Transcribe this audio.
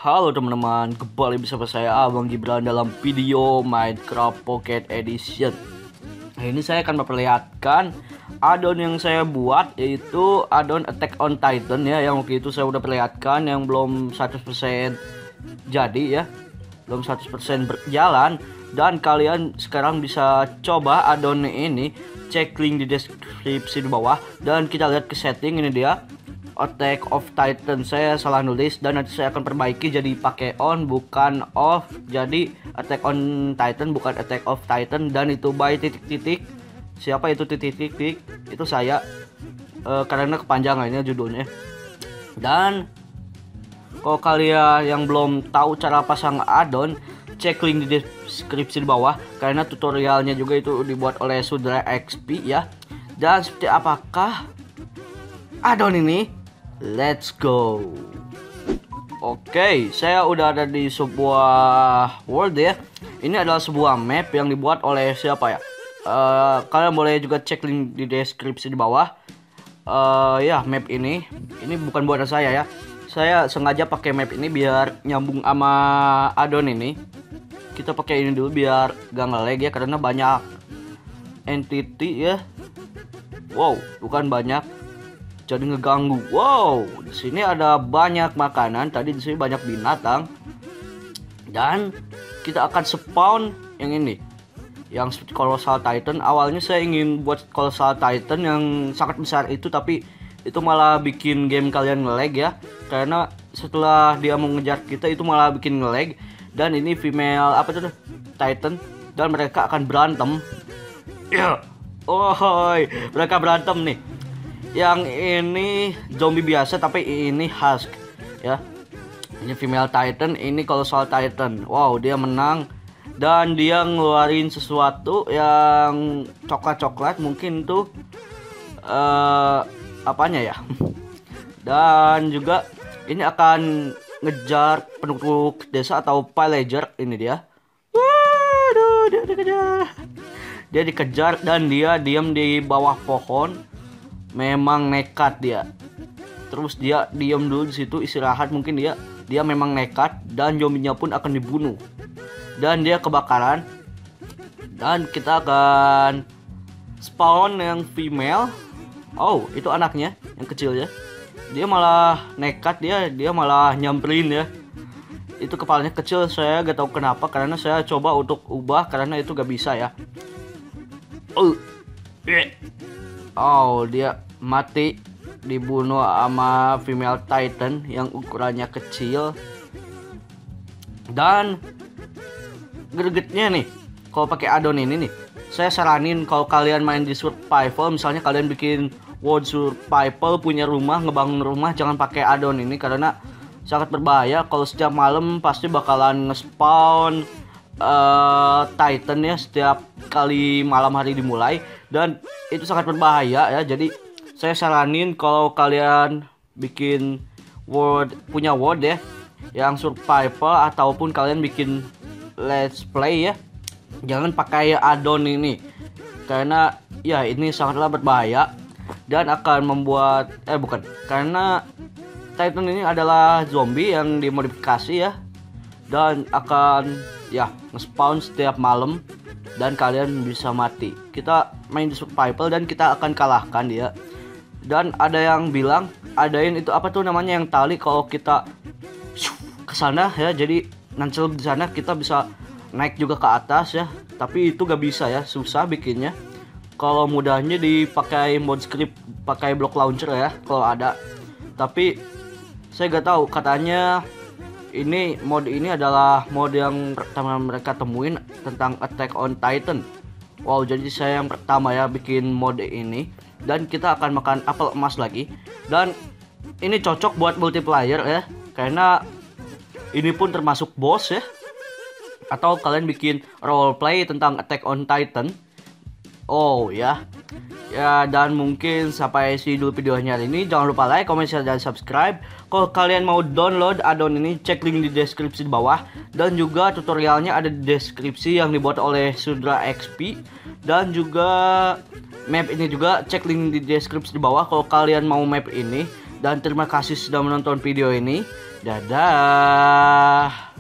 Halo teman-teman, kembali bersama saya Abang Gibran dalam video Minecraft Pocket Edition. Nah, ini saya akan memperlihatkan addon yang saya buat, yaitu addon Attack on Titan ya, yang waktu itu saya udah perlihatkan, yang belum 100% jadi ya, belum 100% berjalan. Dan kalian sekarang bisa coba addon ini, cek link di deskripsi di bawah. Dan kita lihat ke setting, ini dia Attack of Titan, saya salah nulis dan nanti saya akan perbaiki jadi pakai on bukan off, jadi Attack on Titan bukan Attack of Titan. Dan itu by titik-titik, siapa itu titik-titik, itu saya karena kepanjangannya judulnya. Dan kalau kalian yang belum tahu cara pasang addon, cek link di deskripsi di bawah karena tutorialnya juga itu dibuat oleh Sudra XP ya. Dan seperti apakah addon ini? Let's go. Oke, saya udah ada di sebuah world ya. Ini adalah sebuah map yang dibuat oleh siapa ya? Kalian boleh juga cek link di deskripsi di bawah. Ya, map ini bukan buatan saya ya. Saya sengaja pakai map ini biar nyambung sama addon ini. Kita pakai ini dulu biar gak nge-lag ya, karena banyak entity ya. Wow, bukan banyak, jadi ngeganggu. Wow, di sini ada banyak makanan. Tadi di sini banyak binatang. Dan kita akan spawn yang ini, yang seperti Colossal Titan. Awalnya saya ingin buat Colossal Titan yang sangat besar itu, tapi itu malah bikin game kalian nge-lag ya. Karena setelah dia mengejar kita itu malah bikin nge-lag. Dan ini female apa tuh Titan, dan mereka akan berantem. Ya, oh, mereka berantem nih. Yang ini zombie biasa, tapi ini husk ya. Ini female Titan, ini Colossal Titan. Wow, dia menang dan dia ngeluarin sesuatu yang coklat-coklat, mungkin tuh apanya ya. Dan juga ini akan ngejar penduduk desa atau pillager. Ini dia. Waduh, dia dikejar. Dia dikejar dan dia diam di bawah pohon. Memang nekat dia. Terus dia diam dulu di situ istirahat, mungkin dia memang nekat, dan zombinya pun akan dibunuh. Dan dia kebakaran. Dan kita akan spawn yang female. Oh, itu anaknya yang kecil ya. Dia malah nekat, dia malah nyamperin ya. Itu kepalanya kecil, saya gak tahu kenapa, karena saya coba untuk ubah karena itu gak bisa ya. Oh, dia mati, dibunuh sama female Titan yang ukurannya kecil. Dan gregetnya nih, kalau pakai addon ini nih, saya saranin kalau kalian main di survival, misalnya kalian bikin world survival, punya rumah, ngebangun rumah, jangan pakai addon ini karena sangat berbahaya. Kalau setiap malam pasti bakalan nge-spawn Titan ya, setiap kali malam hari dimulai, dan itu sangat berbahaya ya. Jadi saya saranin kalau kalian bikin punya world ya yang survival, ataupun kalian bikin let's play ya, jangan pakai addon ini karena ya ini sangatlah berbahaya dan akan membuat karena Titan ini adalah zombie yang dimodifikasi ya, dan akan ya nge-spawn setiap malam dan kalian bisa mati. Kita main di survival dan kita akan kalahkan dia. Dan ada yang bilang adain itu apa tuh namanya, yang tali, kalau kita ke sana ya, jadi nancel di sana kita bisa naik juga ke atas ya. Tapi itu gak bisa ya, susah bikinnya. Kalau mudahnya dipakai mod script, pakai block launcher ya kalau ada. Tapi saya gak tahu, katanya ini mod ini adalah mod yang pertama mereka temuin tentang Attack on Titan. Wow, jadi saya yang pertama ya bikin mod ini. Dan kita akan makan apel emas lagi. Dan ini cocok buat multiplayer ya, karena ini pun termasuk boss ya. Atau kalian bikin roleplay tentang Attack on Titan. Oh ya. Ya, dan mungkin sampai sini dulu videonya hari ini. Jangan lupa like, comment, share, dan subscribe. Kalau kalian mau download addon ini, cek link di deskripsi di bawah. Dan juga tutorialnya ada di deskripsi yang dibuat oleh Sudra XP. Dan juga map ini juga cek link di deskripsi di bawah kalau kalian mau map ini. Dan terima kasih sudah menonton video ini. Dadah.